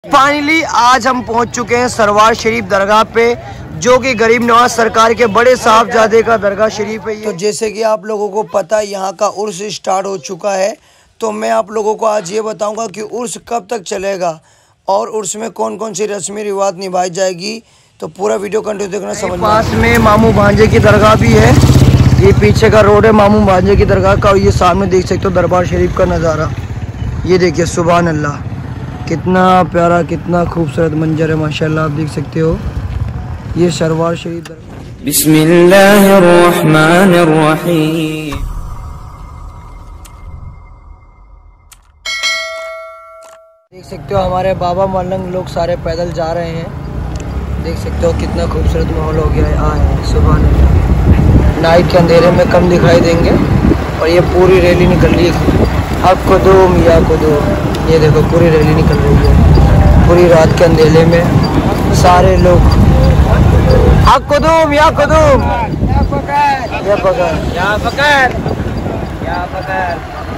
Finally आज हम पहुंच चुके हैं सरवार शरीफ दरगाह पे, जो कि गरीब नवाज सरकार के बड़े साहबजादे का दरगाह शरीफ है। तो जैसे कि आप लोगों को पता है यहाँ का उर्स स्टार्ट हो चुका है, तो मैं आप लोगों को आज ये बताऊंगा कि उर्स कब तक चलेगा और उर्स में कौन कौन सी रस्मी रिवाज निभाई जाएगी। तो पूरा वीडियो कंटिन्यू देखना समझ। पास में मामू भांजे की दरगाह भी है, ये पीछे का रोड है मामू भांजे की दरगाह का, और ये सामने देख सकते हो दरबार शरीफ का नज़ारा। ये देखिए सुभान अल्लाह, कितना प्यारा कितना खूबसूरत मंजर है माशाल्लाह, आप देख सकते हो। ये सरवार शरीफ दरगाह। बिस्मिल्लाहिर्रहमानिर्रहीम। देख सकते हो हमारे बाबा मलंग लोग सारे पैदल जा रहे हैं, देख सकते हो कितना खूबसूरत माहौल हो गया है। आए सुभान अल्लाह, नाइट के अंधेरे में कम दिखाई देंगे और ये पूरी रैली निकल रही है। अब कुदूम या कुदूम, ये देखो पूरी रैली निकल रही है पूरी रात के अंधेरे में सारे लोग। अब कुदूम या कुदूम, या पकड़ या पकड़ या पकड़ या पकड़।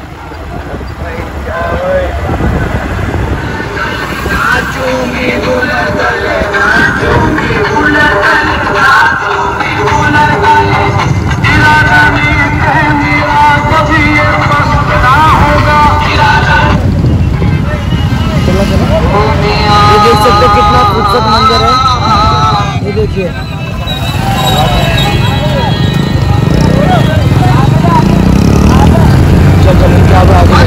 ये देख सकते हो कितना खूबसूरत मंजर है, ये देखिए। चलो क्या बात है।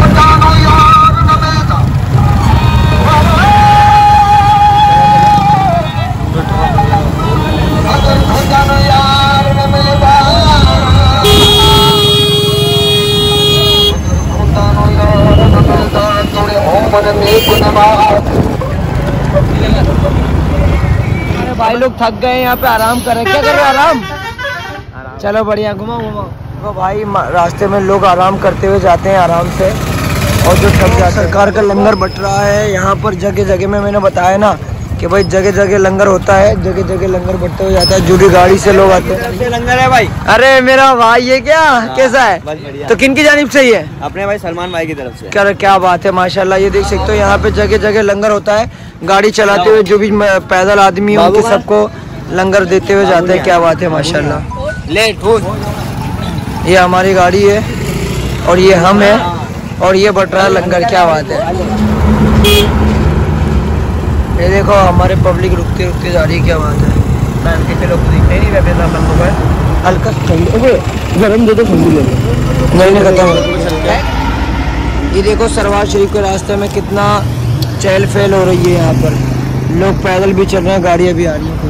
भाई लोग थक गए यहाँ पे आराम कर रहे हैं। क्या कर रहे हैं? आराम। चलो बढ़िया, घुमाओ घुमाओ। तो भाई रास्ते में लोग आराम करते हुए जाते हैं आराम से, और जो थक जाते। सरकार का लंगर बट रहा है यहाँ पर जगह जगह में। मैंने बताया ना कि भाई जगह जगह लंगर होता है, जगह जगह लंगर बटते हुए जाता है। जो भी गाड़ी से लोग आते हैं लंगर है भाई। अरे मेरा भाई ये क्या कैसा है? तो किन की जानिब से ही है? अपने भाई सलमान भाई की तरफ से। क्या बात है माशाल्लाह। ये देख सकते हो यहाँ पे जगह जगह लंगर होता है, गाड़ी चलाते हुए जो भी पैदल आदमी है उनके सबको लंगर देते हुए जाते हैं। क्या बात है माशाल्लाह। ये हमारी गाड़ी है और ये हम है और ये बट रहा है लंगर। क्या बात है। ये देखो हमारे पब्लिक रुकते रुकते जा रही है। क्या बात है। कितने लोग दिखते नहीं रहते हल्का गरम दे दो, नहीं खत्म। ये देखो सरवार शरीफ के रास्ते में कितना चहल पहल हो रही है। यहाँ पर लोग पैदल भी चल रहे हैं, गाड़ियाँ भी आ रही हैं।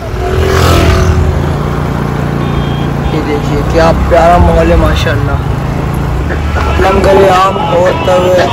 ये देखिए क्या प्यारा माहौल है माशाल्लाह। लंगर आम होते हुए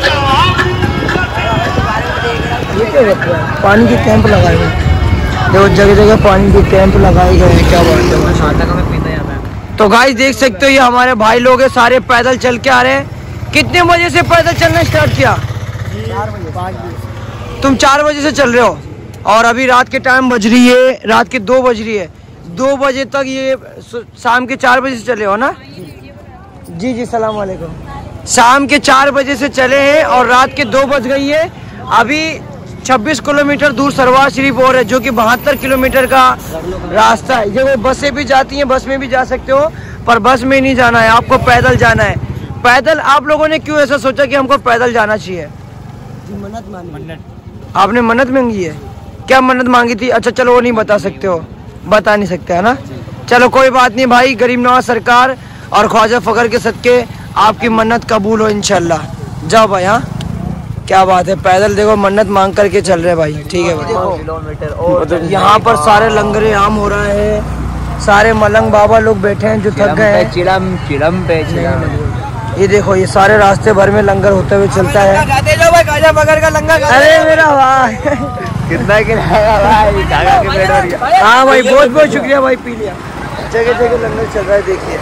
ये क्या होता है? पानी के कैंप लगाए हुए, देखो जगह जगह पानी के कैंप लगाए गए हैं। क्या बात है। तो गाइस देख सकते हो ये हमारे भाई लोग हैं, सारे पैदल चल के आ रहे हैं। कितने बजे से पैदल चलना स्टार्ट किया? 4 बजे। तुम 4 बजे से चल रहे हो और अभी रात के टाइम बज रही है, रात के 2 बज रही है। 2 बजे तक ये शाम के 4 बजे से चले हो ना? जी जी सलाम वालेकुम। शाम के 4 बजे से चले हैं और रात के 2 बज गई है। अभी 26 किलोमीटर दूर सरवार शरीफ और है, जो कि 72 किलोमीटर का रास्ता है। ये बसें भी जाती हैं, बस में भी जा सकते हो, पर बस में नहीं जाना है, आपको पैदल जाना है। पैदल आप लोगों ने क्यों ऐसा सोचा कि हमको पैदल जाना चाहिए? मन्नत मांगी। आपने मन्नत मांगी है? क्या मन्नत मांगी थी? अच्छा चलो वो नहीं बता सकते हो, बता नहीं सकते है ना। चलो कोई बात नहीं भाई, गरीब नवाज सरकार और ख्वाजा फकर के सदके आपकी मन्नत कबूल हो इंशाल्लाह। जाओ भाई। हाँ क्या बात है। पैदल देखो मन्नत मांग करके चल रहे भाई। ठीक है भाई। किलोमीटर और यहाँ पर सारे लंगरे आम हो रहा है, सारे मलंग बाबा लोग बैठे हैं जो थक गए हैं। चिलम पे ये देखो ये सारे रास्ते भर में लंगर होते हुए चलता है। अरे मेरा भाई कितना किराया भाई? हाँ भाई बहुत बहुत शुक्रिया भाई, पी लिया। जगह जगह लंगर चल रहा है। देखिए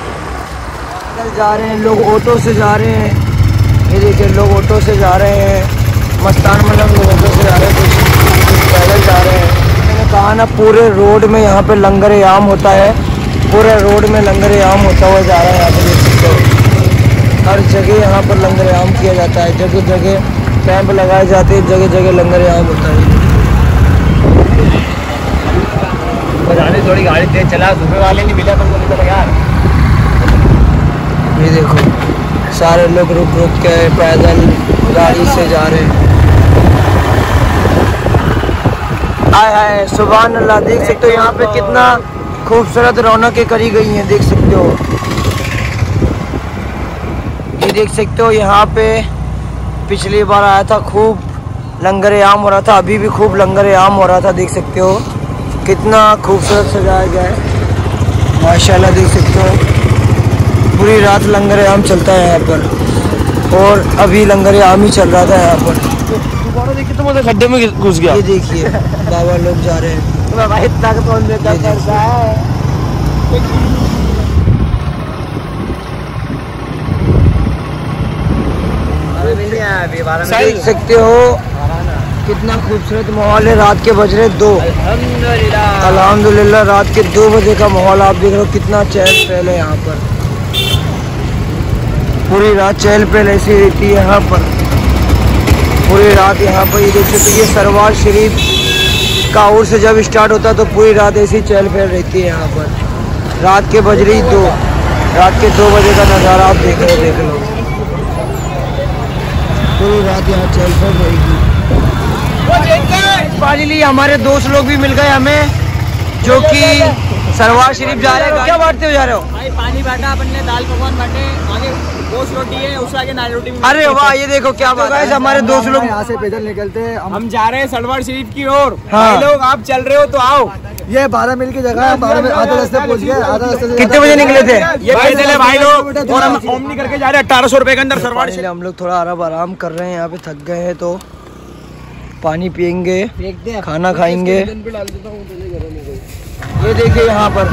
जा रहे हैं लोग, ऑटो से जा रहे हैं। ये देखिए लोग ऑटो से जा रहे हैं, मस्तान मलंग लोग ऑटो से जा रहे हैं, कुछ पैदल जा रहे हैं। मैंने कहा ना पूरे रोड में यहाँ पे लंगर आम होता है, पूरे रोड में लंगर आम होता हुआ जा रहा है। यहाँ पे देख सकते हो हर जगह यहाँ पर लंगर आम किया जाता है, जगह जगह कैंप लगाए जाते हैं, जगह जगह लंगर यहाँ होता है। बजाने थोड़ी गाड़ी तेज चला, धुपे वाले नहीं मिला तुमको तो यार। ये देखो सारे लोग रुक रुक के पैदल गाड़ी से जा रहे हैं। हाय हाय सुभान अल्लाह, देख सकते हो यहाँ पे कितना खूबसूरत रौनकें करी गई हैं, देख सकते हो। ये देख सकते हो यहाँ पे पिछली बार आया था, खूब लंगर आम हो रहा था, अभी भी खूब लंगर आम हो रहा था। देख सकते हो कितना खूबसूरत सजाया गया है माशाल्लाह। देख सकते हो पूरी रात लंगर आम चलता है यहाँ पर, और अभी लंगर आम ही चल रहा था यहाँ पर। देखिए तो मुझे गड्ढे में घुस गया। ये देखिए बाबा लोग जा रहे हैं। भाई इतना तो कौन देता है। देख सकते हो कितना खूबसूरत माहौल है। रात के बज रहे 2। अल्हम्दुलिल्लाह रात के 2 बजे का माहौल आप देख रहे हो, कितना चहल पहल है यहाँ पर। पूरी रात चहल पहल ऐसी रहती है यहाँ पर, पूरी रात यहाँ पर। ये देख सकते हो ये सरवार शरीफ का उर्स से जब स्टार्ट होता है तो पूरी रात ऐसी चहल पहल रहती है यहाँ पर। रात के बज रही 2, रात के 2 बजे का नज़ारा आप देख लो। पूरी रात यहाँ चहल पहल रहेगी। फाइनली हमारे दोस्त लोग भी मिल गए हमें, जो कि सरवार शरीफ जा रहे हैं। क्या बांटते हो जा रहे हो? भाई पानी बांटा अपन ने, दाल पकवान बांटे, आगे गोश्त रोटी है, उसके आगे नान रोटी। अरे वाह, ये देखो क्या बात है। हमारे दोस्त लोग यहाँ से पैदल निकलते हैं, हम जा रहे हैं सरवार शरीफ की ओर। हाँ। भाई लोग आप चल रहे हो तो आओ। ये 12 मील की जगह है, 12 मील आधे रास्ते पहुँच गए। आधा रास्ते कितने बजे निकले थे? ये पैदल है भाई लोग, और हम ओमनी करके जा रहे हैं 1800 रुपए के अंदर सरवार शरीफ। हम लोग थोड़ा आराम कर रहे हैं, यहाँ पे थक गए हैं तो पानी पियेंगे, खाना खाएंगे। ये देखिए यहाँ पर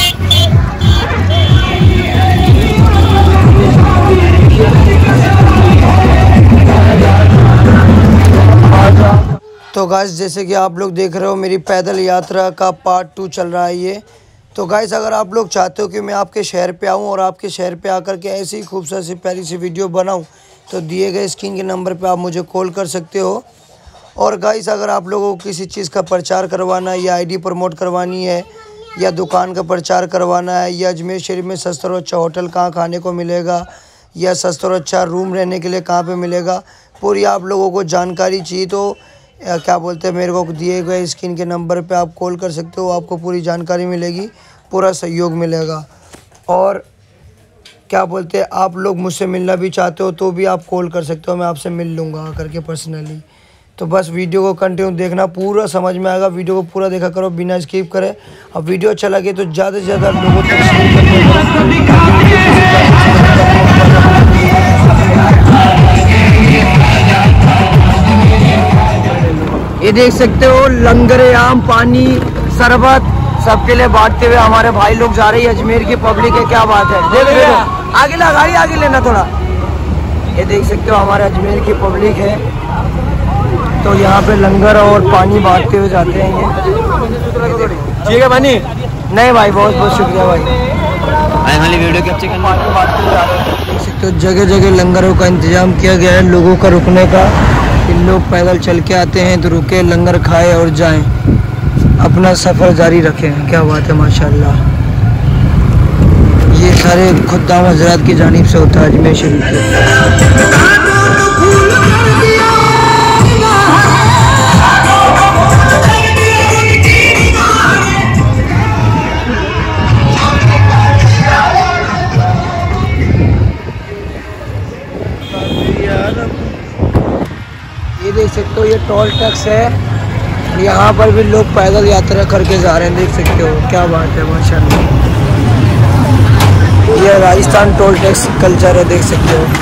तो गाइस जैसे कि आप लोग देख रहे हो मेरी पैदल यात्रा का पार्ट 2 चल रहा है ये। तो गाइस अगर आप लोग चाहते हो कि मैं आपके शहर पे आऊँ और आपके शहर पे आकर के ऐसी ही खूबसूरत सी प्यारी सी वीडियो बनाऊँ, तो दिए गए स्क्रीन के नंबर पे आप मुझे कॉल कर सकते हो। और गाइस अगर आप लोगों को किसी चीज़ का प्रचार करवाना है, या आईडी प्रमोट करवानी है, या दुकान का प्रचार करवाना है, या अजमेर शरीफ में सस्ता और अच्छा होटल कहाँ खाने को मिलेगा, या सस्ता और अच्छा रूम रहने के लिए कहाँ पे मिलेगा, पूरी आप लोगों को जानकारी चाहिए तो क्या बोलते हैं मेरे को दिए गए स्क्रीन के नंबर पे आप कॉल कर सकते हो। आपको पूरी जानकारी मिलेगी, पूरा सहयोग मिलेगा। और क्या बोलते हैं आप लोग मुझसे मिलना भी चाहते हो तो भी आप कॉल कर सकते हो, मैं आपसे मिल लूँगा आकर के पर्सनली। तो बस वीडियो को कंटिन्यू देखना, पूरा समझ में आएगा। वीडियो को पूरा देखा करो बिना स्किप करे। अब वीडियो अच्छा लगे तो ज़्यादा से ज़्यादा लोगों तक शेयर ये देख सकते हो लंगर आम, पानी, शरबत सबके लिए बांटते हुए हमारे भाई लोग जा रहे हैं। अजमेर की पब्लिक है, क्या बात है। देखो आगे ला, गाड़ी आगे लेना थोड़ा। ये देख सकते हो हमारे अजमेर की पब्लिक है, तो यहाँ पे लंगर और पानी बांटते हुए जाते हैं ये। ठीक है पानी? नहीं भाई, बहुत बहुत शुक्रिया भाई। वीडियो कैप्चर करना। देख सकते हो जगह जगह लंगरों का इंतजाम किया गया है लोगों का रुकने का। इन लोग पैदल चल के आते हैं तो रुके, लंगर खाए और जाएं, अपना सफ़र जारी रखें। क्या बात है माशाल्लाह। ये सारे खुद्दाम हजरात की जानिब से होता है अजमेर शरीफ के। ये देख सकते हो ये टोल टैक्स है, यहाँ पर भी लोग पैदल यात्रा करके जा रहे हैं। देख सकते हो क्या बात है माशाल्लाह। ये राजस्थान टोल टैक्स कल्चर है, देख सकते हो।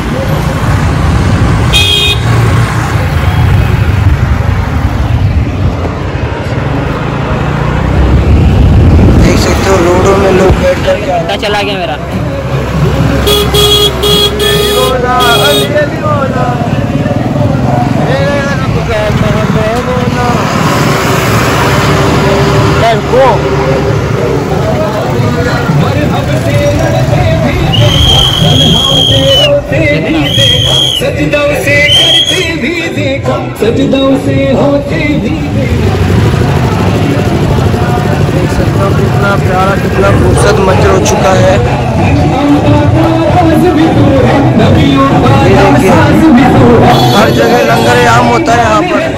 देख सकते हो रोडों में लोग बैठ कर चला गया मेरा। सजदों से करते भी देख सकते हो कितना प्यारा कितना खूबसूरत मंजर हो चुका है। ये देखिए हर जगह लंगर आम होता है यहाँ पर।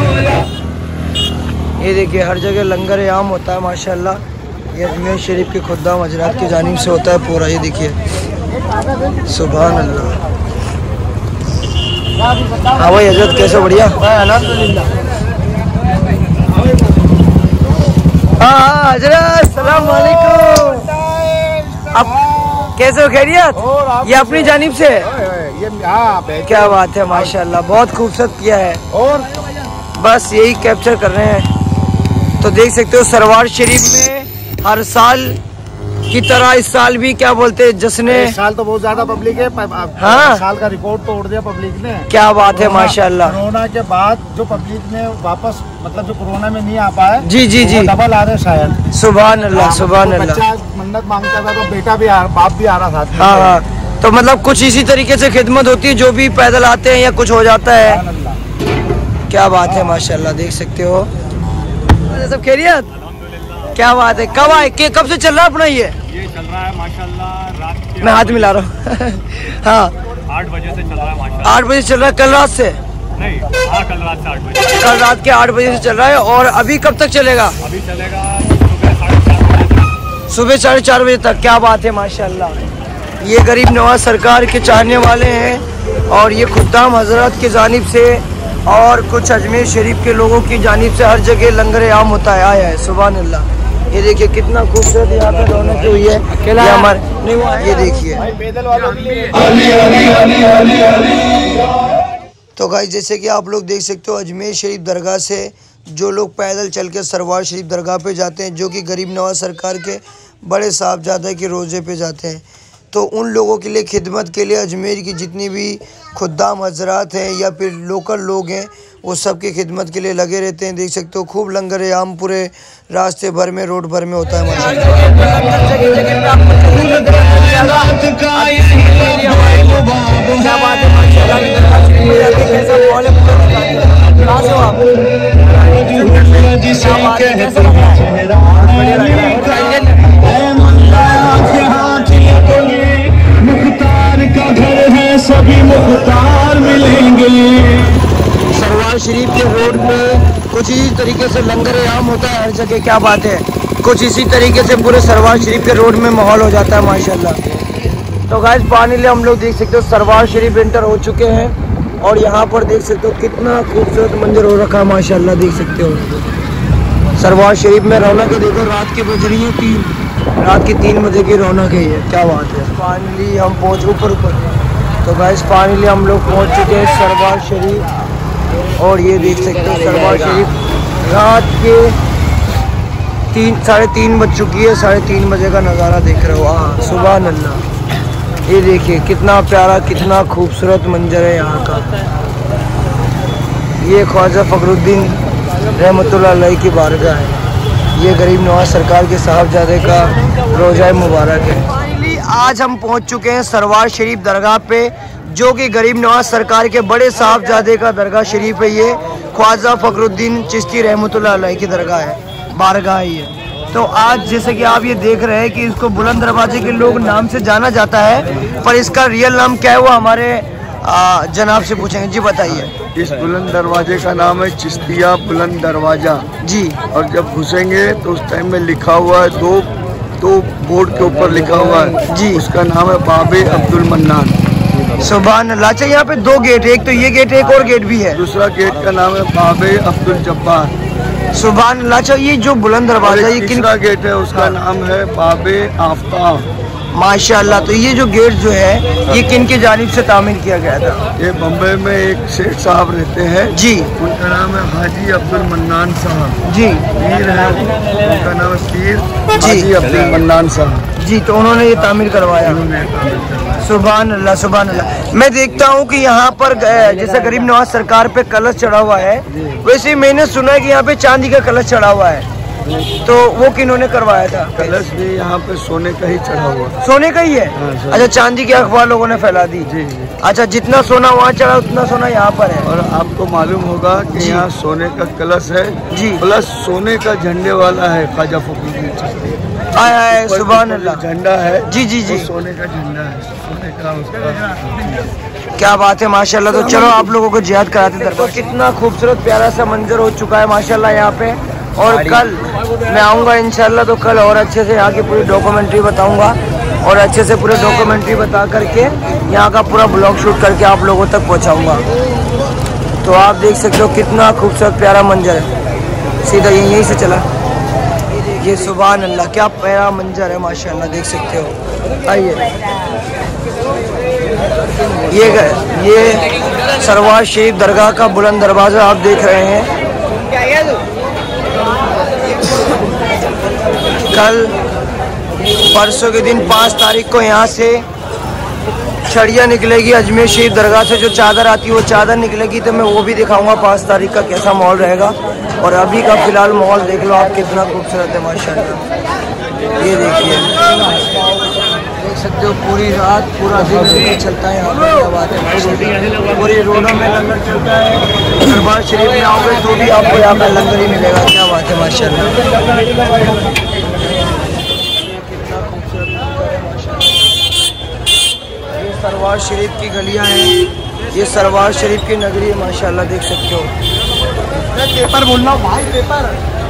ये देखिए हर जगह लंगर आम होता है माशाल्लाह। ये अजमेर शरीफ के खुद्दाम हजरात की जानिब से होता है पूरा। ये देखिए सुभान अल्लाह। हाँ भाई हजरत कैसे बढ़िया? हाँ हजरत सलाम वालेकुम। अब कैसे हो खैरियत? ये अपनी जानिब से क्या बात है माशाल्लाह बहुत खूबसूरत किया है। और बस यही कैप्चर कर रहे हैं। तो देख सकते हो सरवार शरीफ में हर साल की तरह इस साल भी क्या बोलते हैं जश्न। इस साल तो बहुत ज्यादा पब्लिक है। हाँ साल का रिकॉर्ड तोड़ दिया पब्लिक ने। क्या बात है माशाल्लाह। कोरोना के बाद जो पब्लिक ने वापस मतलब जो कोरोना में नहीं आ पाए जी जी जी डबल आ रहे शायद। सुभान अल्लाह सुभान अल्लाह। बच्चा मन्नत मांगता था तो बेटा भी बाप भी आ रहा था। हाँ हाँ तो मतलब कुछ इसी तरीके से खिदमत होती है जो भी पैदल आते हैं या कुछ हो जाता है। क्या बात है माशाल्लाह देख सकते हो। सब खैरियत? क्या बात है। कब आए कब से चल रहा है अपना ये चल रहा है माशाल्लाह रात के। मैं हाथ मिला रहा हूँ हाँ 8 बजे से चल रहा है माशाल्लाह। 8 बजे चल रहा है कल रात से? नहीं हाँ कल रात से 8 बजे। कल रात के 8 बजे से चल रहा है और अभी कब तक चलेगा? अभी चलेगा सुबह 4:30 बजे। सुबह 4:30 बजे तक। क्या बात है माशाल्लाह। ये गरीब नवाज सरकार के चाहने वाले हैं और ये खुद्दाम हजरत की जानिब से और कुछ अजमेर शरीफ के लोगों की जानिब से हर जगह लंगर आम होता है आया है। सुभान अल्लाह। ये देखिए कितना खूबसूरत यहाँ पे रौनक हुई है। अकेला हमारे नहीं ये देखिए। तो गाइस जैसे कि आप लोग देख सकते हो अजमेर शरीफ दरगाह से जो लोग पैदल चल के सरवार शरीफ दरगाह पे जाते हैं जो कि गरीब नवाज सरकार के बड़े साहबजादा के रोज़े पे जाते हैं तो उन लोगों के लिए खिदमत के लिए अजमेर की जितनी भी खुद्दाम हजरात हैं या फिर लोकल लोग हैं वो सब की खिदमत के लिए लगे रहते हैं। देख सकते हो खूब लंगर आम पूरे रास्ते भर में रोड भर में होता है सभी मुख्तार मिलेंगे। सरवार शरीफ के रोड पे कुछ इसी तरीके से लंगर आम होता है हर जगह। क्या बात है। कुछ इसी तरीके से पूरे सरवार शरीफ के रोड में माहौल हो जाता है माशाल्लाह। तो गाइस पानी ले हम लोग देख सकते हो सरवार शरीफ एंटर हो चुके हैं और यहाँ पर देख सकते हो कितना खूबसूरत मंजर हो रखा है माशाल्लाह। देख सकते हो सरवार शरीफ में रौनक है। देखो रात के बज रही है 3 रात की 3 बजे की रौनक है ये। क्या बात है। फाइनली हम पहुँच ऊपर तो गाइस फाइनली हम लोग पहुँच चुके हैं सरवार शरीफ और ये देख सकते हो सरवार शरीफ रात के 3-3:30 बज चुकी है। 3:30 बजे का नज़ारा देख रहे हो। हाँ सुभान अल्लाह। ये देखिए कितना प्यारा कितना खूबसूरत मंजर है यहाँ का। ये ख्वाजा फखरुद्दीन रहमतुल्लाह अलैह की बारगाह है। ये गरीब नवाज सरकार के साहबजादे का रोज़ा मुबारक है। फाइनली आज हम पहुँच चुके हैं सरवार शरीफ दरगाह पे जो कि गरीब नवाज सरकार के बड़े साहबजादे का दरगाह शरीफ है। ये ख्वाजा फखरुद्दीन चिश्ती रहमतुल्लाह अलैह की दरगाह है बारगाह है ये। तो आज जैसे कि आप ये देख रहे हैं कि इसको बुलंद दरवाजे के लोग नाम से जाना जाता है पर इसका रियल नाम क्या है वो हमारे जनाब से पूछेंगे। जी बताइए। इस बुलंद दरवाजे का नाम है चिश्तिया बुलंद दरवाजा जी। और जब घुसेंगे तो उस टाइम में लिखा हुआ है दो बोर्ड के ऊपर लिखा हुआ है जी। उसका नाम है बाबे अब्दुल मन्नान। सुभान अल्लाह। अच्छा यहाँ पे 2 गेट है। एक तो ये गेट है एक और गेट भी है। दूसरा गेट का नाम है बाबे अब्दुल जब्बार। सुभान अल्लाह। अच्छा ये जो बुलंद दरवाजा ये तीसरा गेट है उसका नाम है बाबे आफ्ताब। माशाल्लाह। तो ये जो गेट जो है ये किन की जानिब से तामीर किया गया था? ये बम्बई में एक शेख साहब रहते हैं जी। उनका नाम है हाजी अब्दुल मन्नान साहब जी। पीर है उनका नाम है पीर जी। हाजी अब्दुल मन्नान साहब जी। तो उन्होंने ये तामीर करवाया। सुभान अल्लाह सुभान अल्लाह। मैं देखता हूँ कि यहाँ पर जैसे गरीब नवाज सरकार पे कलश चढ़ा हुआ है वैसे मैंने सुना है कि यहाँ पे चांदी का कलश चढ़ा हुआ है तो वो किन्होंने करवाया था? कलश भी यहाँ पे सोने का ही चढ़ा हुआ। सोने का ही है? हाँ, अच्छा, चांदी की अखबार लोगों ने फैला दी। जी जी। अच्छा, जितना सोना वहाँ चढ़ा उतना सोना यहाँ पर है। और आपको मालूम होगा कि यहाँ सोने का कलश है जी, प्लस सोने का झंडे वाला है ख्वाजा फखरुद्दीन चिश्ती। आया सुभान अल्लाह। झंडा है जी जी जी, सोने का झंडा है, सोने का उसका। क्या बात है माशाल्लाह। तो चलो आप लोगों को जियाद कराते दरबार। तो कितना खूबसूरत प्यारा सा मंजर हो चुका है माशाल्लाह यहाँ पे। और कल मैं आऊँगा इंशाल्लाह, तो कल और अच्छे से यहाँ की पूरी डॉक्यूमेंट्री बताऊँगा और अच्छे से पूरे डॉक्यूमेंट्री बता करके यहाँ का पूरा ब्लॉग शूट करके आप लोगों तक पहुँचाऊँगा। तो आप देख सकते हो कितना खूबसूरत प्यारा मंजर है। सीधा यहीं से चला, ये सुभान अल्लाह क्या प्यारा मंजर है माशाल्लाह, देख सकते हो। आइए, ये सरवार शरीफ दरगाह का बुलंद दरवाज़ा आप देख रहे हैं। कल परसों के दिन 5 तारीख को यहाँ से छड़िया निकलेगी अजमेर शरीफ दरगाह से, जो चादर आती है वो चादर निकलेगी। तो मैं वो भी दिखाऊंगा 5 तारीख का कैसा माहौल रहेगा। और अभी का फिलहाल माहौल देख लो आप, कितना खूबसूरत है माशाल्लाह। ये देखिए, देख सकते हो पूरी रात पूरा दिन लंगर चलता है यहाँ पर। क्या बात है, पूरी रोडों में लंगर चलता है। दरबार शरीफ में आओगे तो भी आपको यहाँ पर लंगर ही मिलेगा। क्या बात है माशाल्लाह। सरवार शरीफ की गलियां हैं, ये सरवार शरीफ की नगरी है माशाल्लाह, देख सकते हो। पेपर बोलना भाई, पेपर।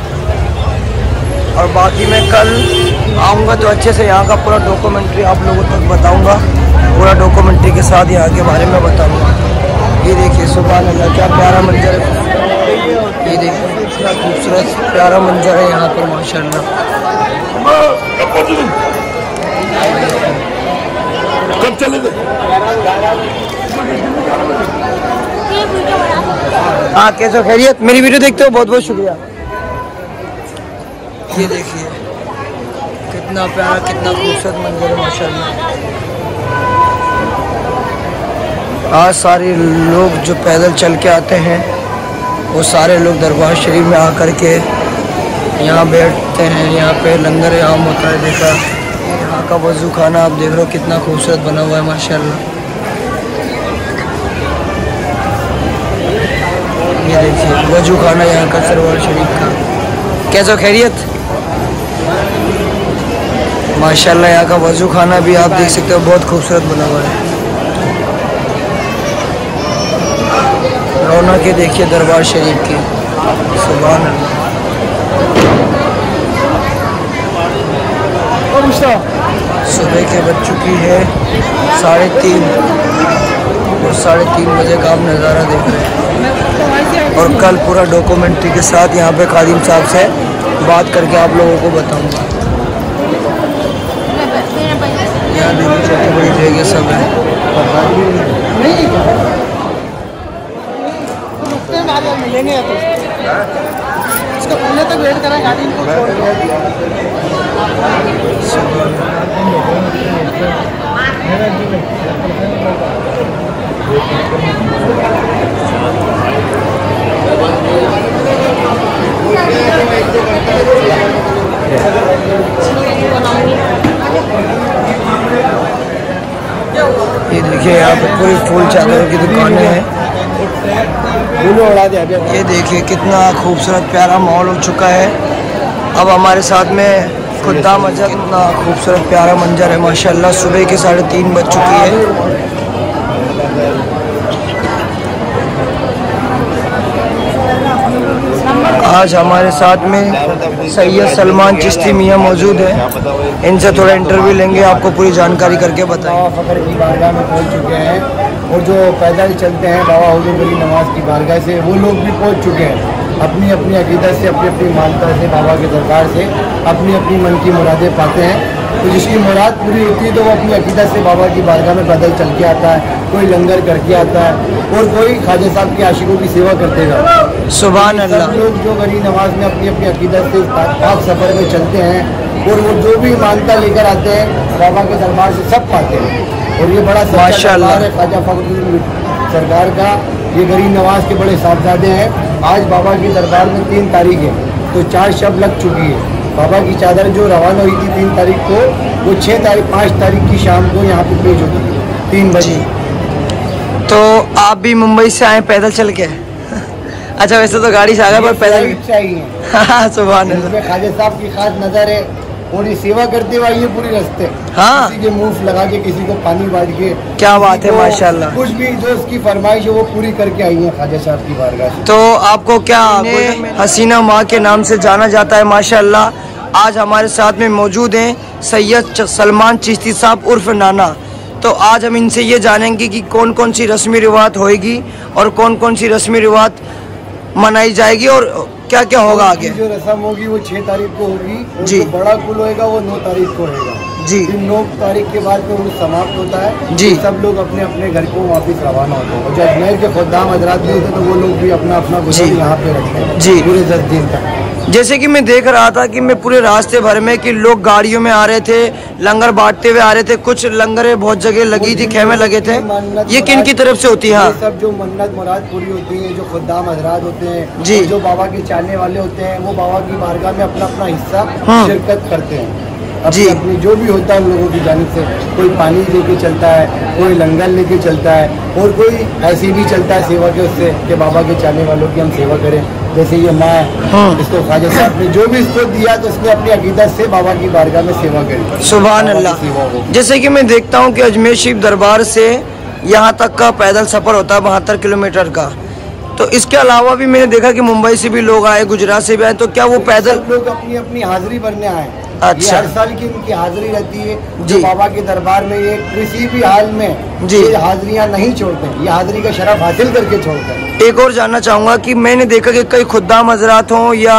और बाकी मैं कल आऊँगा तो अच्छे से यहाँ का पूरा डॉक्यूमेंट्री आप लोगों तक बताऊँगा, पूरा डॉक्यूमेंट्री के साथ यहाँ के बारे में बताऊँगा। ये देखिए सुभान अल्लाह क्या प्यारा मंजर है। ये देखिए इतना खूबसूरत प्यारा मंजर है यहाँ पर माशाल्लाह। कब चलेंगे? हाँ, कैसे खैरियत? मेरी वीडियो देखते हो, बहुत बहुत शुक्रिया। ये देखिए कितना प्यारा कितना खूबसूरत मंजर है माशाल्लाह। आज सारे लोग जो पैदल चल के आते हैं वो सारे लोग दरबार शरीफ में आकर के यहाँ बैठते हैं। यहाँ पे लंगर आम होता है। देखा यहाँ का वज़ू खाना आप देख रहे हो कितना खूबसूरत बना हुआ है माशाल्लाह। ये देखिए वज़ू खाना यहाँ का सरवार शरीफ का। कैसा खैरियत? माशाल्लाह यहाँ का वज़ू खाना भी आप देख सकते हो बहुत खूबसूरत बना हुआ है। रौनक के देखिए दरबार शरीफ की, सुभान अल्लाह। सुबह के बज चुकी है 3:30 और 3:30 बजे का आप नज़ारा देख रहे हैं। और कल पूरा डॉक्यूमेंट्री के साथ यहाँ पे खादिम साहब से बात करके आप लोगों को बताऊँगा। यहाँ देखिए छोटी बड़ी जगह सब है। मिलेंगे इसको पहले तक वेट करा गाड़ी को छोड़ ये देखिए यहाँ पे पूरी फूल चादरों की दुकानें हैं। ये देखिए कितना खूबसूरत प्यारा माहौल हो चुका है। अब हमारे साथ में खुदा मस्जिद, कितना खूबसूरत प्यारा मंजर है माशाल्लाह। सुबह के 3:30 बज चुकी है। आज हमारे साथ में सैयद सलमान चिश्ती मियाँ मौजूद है। इनसे थोड़ा इंटरव्यू लेंगे, आपको पूरी जानकारी करके बताएंगे। बाबा फ़खर की बारगाह में पहुंच चुके हैं और जो पैदल चलते हैं बाबा हुजूर वली नवाज़ की बारगाह से, वो लोग भी पहुंच चुके हैं। अपनी अपनी अकीदत से, अपनी अपनी मानता से, बाबा के दरबार से अपनी अपनी मन की मुरादें पाते हैं। तो जिसकी मुराद पूरी होती है तो वो अपनी अकीदत से बाबा की बारगाह में पैदल चल के आता है, कोई लंगर करके आता है और कोई ख्वाजा साहब के आशिकों की सेवा करते हैं। सुभान अल्लाह। सब लोग जो वली नवाज़ में अपनी अपनी अकीदत से पाक सफ़र में चलते हैं और वो जो भी मानता लेकर आते हैं बाबा के दरबार से सब पाते हैं। और ये बड़ा माशाअल्लाह है ख्वाजा फखरुद्दीन सरकार का। ये गरीब नवाज के बड़े साहबजादे हैं। आज बाबा के दरबार में 3 तारीख है, तो 4 शब लग चुकी है। बाबा की चादर जो रवाना हुई थी 3 तारीख को, वो 5 तारीख की शाम को यहाँ पे पेश होती थी 3 बजे। तो आप भी मुंबई से आए पैदल चल के? अच्छा, वैसे तो गाड़ी से आ गए पर पैदल चाहिए। सुभान अल्लाह। इसमें ख्वाजा साहब की खास नजर है और ये सेवा करते हुए ये पूरी रास्ते। हाँ, किसी के मुंह लगा के, किसी को पानी बांट के, क्या बात है, माशाल्लाह। कुछ भी जो उसकी फरमाइश है वो पूरी करके आई है ख्वाजा साहब की बारगाह से। तो आपको क्या हसीना माँ के नाम से जाना जाता है माशाल्लाह। आज हमारे साथ में मौजूद हैं सैयद सलमान चिश्ती साहब उर्फ नाना। तो आज हम इनसे ये जानेंगे कि कौन कौन सी रस्मी रिवायत होएगी और कौन कौन सी रस्मी रिवायत मनाई जाएगी और क्या क्या होगा आगे। जो रस्म होगी वो 6 तारीख को होगी और जी। जो बड़ा कुल होएगा वो 9 तारीख को होएगा जी। फिर 9 तारीख के बाद में वो समाप्त होता है जी। सब लोग अपने अपने घर को वापस रवाना होते हैं और जो अजमेर के खुद्दाम हजरात भी होते हैं तो वो लोग भी अपना अपना गुजर जी। यहाँ पे रखते हैं जी। पूरे 10 दिन तक। जैसे कि मैं देख रहा था कि मैं पूरे रास्ते भर में कि लोग गाड़ियों में आ रहे थे, लंगर बांटते हुए आ रहे थे, कुछ लंगरें बहुत जगह लगी थी, खेमे लगे थे। ये किन की तरफ से होती है? ये सब जो मन्नत मुराद पूरी होती है, जो खुद्दाम हजरात होते हैं जी। जो बाबा के चाहने वाले होते हैं वो बाबा की बारगाह में अपना अपना हिस्सा शिरकत करते हैं। जी। अपनी जो भी होता है उन लोगों की जानिब से, कोई पानी लेके चलता है, कोई लंगर लेके चलता है और कोई ऐसे भी चलता है सेवा के उससे कि बाबा के चाहने वालों की हम सेवा करें। जैसे ये माँ है, इसको ख्वाजा साहब ने जो भी इसको दिया तो उसने अपनी अकीदत से बाबा की बारगाह में सेवा करी। सुभान अल्लाह। जैसे कि मैं देखता हूँ कि अजमेर शरीफ दरबार से यहाँ तक का पैदल सफ़र होता है 72 किलोमीटर का। तो इसके अलावा भी मैंने देखा कि मुंबई से भी लोग आए, गुजरात से भी आए। तो क्या वो पैदल सब लोग अपनी अपनी हाजिरी भरने आए? अच्छा। ये हर साल की इनकी हाजिरी रहती है जी। जो बाबा के दरबार में ये किसी भी हाल में जी। ये हाजिरियाँ नहीं छोड़ते, ये हाजिरी का शरफ हासिल करके छोड़ते हैं। एक और जानना चाहूँगा कि मैंने देखा कि कई खुद्दाम हजरात हों या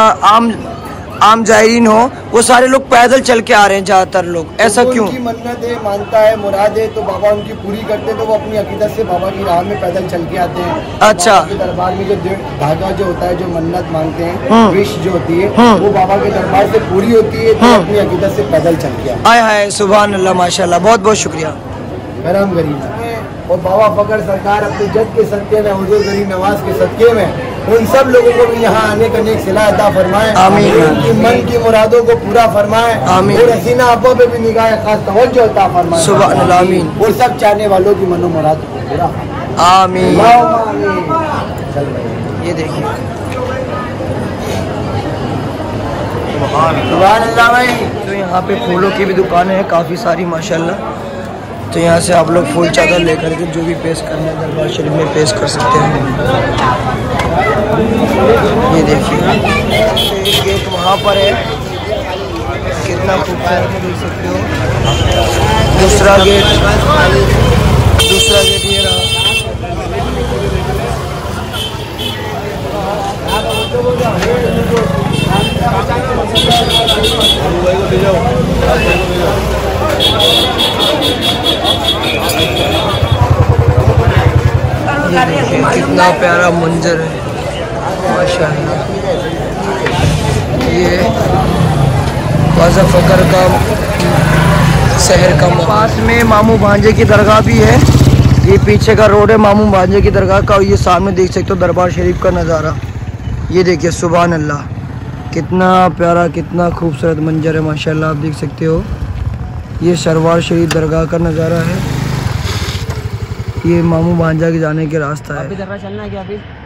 आम जायरीन हो, वो सारे लोग पैदल चल के आ रहे हैं ज़्यादातर लोग, ऐसा क्यों? उनकी मन्नत है, मानता है, मुराद है तो बाबा उनकी पूरी करते तो वो अपनी अकीदत से बाबा की राह में पैदल चल के आते हैं। अच्छा। बाबा के दरबार में जो धागा जो होता है, जो मन्नत मांगते हैं, विश जो होती है वो बाबा के दरबार से पूरी होती है तो अपनी अकीदत से पैदल चल के आते हैं। आय हाय, सुभान अल्लाह, माशाल्लाह, बहुत बहुत शुक्रिया। गरम गरीब और बाबा फकर सरकार अपने जद के सदके में, हुजूर गरीब नवाज के सदके में उन सब लोगों को भी यहाँ आने का नेक सिला अता फरमाए। आमीन। उनकी मन की मुरादों को पूरा फरमाए। आमीन। और हसीना आंखों पे भी निगाह खास तवज्जो अता फरमाए। सुभान अल्लाह, आमीन। और सब चाहने वालों की मनो मुराद को पूरा फरमाए। आमीन। चल भाई, ये देखिए, सुभान अल्लाह भाई। तो यहाँ पे फूलों की भी दुकानें हैं काफ़ी सारी माशाल्लाह। तो यहाँ से आप लोग फूल चादर लेकर के जो भी पेश करना है दरबार शरीफ में पेश कर सकते हैं। ये देखिए, एक गेट वहाँ पर है, कितना खूबसूरत है, देख सकते हो। दूसरा गेट ये रहा। कितना प्यारा मंजर है माशाल्लाह। ये ख्वाजा फकर का शहर का पास में मामू भांजे की दरगाह भी है। ये पीछे का रोड है मामू भांजे की दरगाह का और ये सामने देख सकते हो दरबार शरीफ का नज़ारा। ये देखिए, सुभान अल्लाह, कितना प्यारा, कितना खूबसूरत मंजर है माशाल्लाह। आप देख सकते हो ये सरवार शरीफ दरगाह का नज़ारा है। ये मामू भांजा के जाने के रास्ता है। अभी दरबार चलना है क्या अभी?